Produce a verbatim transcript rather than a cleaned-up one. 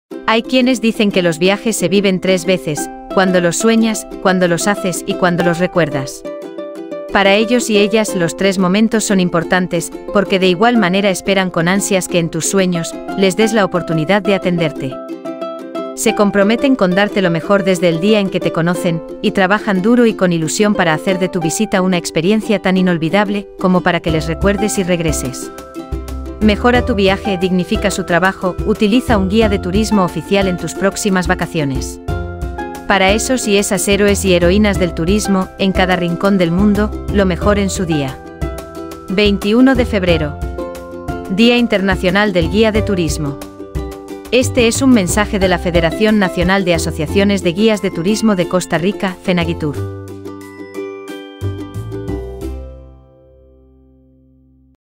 Hay quienes dicen que los viajes se viven tres veces, cuando los sueñas, cuando los haces y cuando los recuerdas. Para ellos y ellas los tres momentos son importantes, porque de igual manera esperan con ansias que en tus sueños les des la oportunidad de atenderte. Se comprometen con darte lo mejor desde el día en que te conocen, y trabajan duro y con ilusión para hacer de tu visita una experiencia tan inolvidable como para que les recuerdes y regreses. Mejora tu viaje, dignifica su trabajo, utiliza un guía de turismo oficial en tus próximas vacaciones. Para esos y esas héroes y heroínas del turismo, en cada rincón del mundo, lo mejor en su día. veintiuno de febrero. Día Internacional del Guía de Turismo. Este es un mensaje de la Federación Nacional de Asociaciones de Guías de Turismo de Costa Rica, FENAGITUR.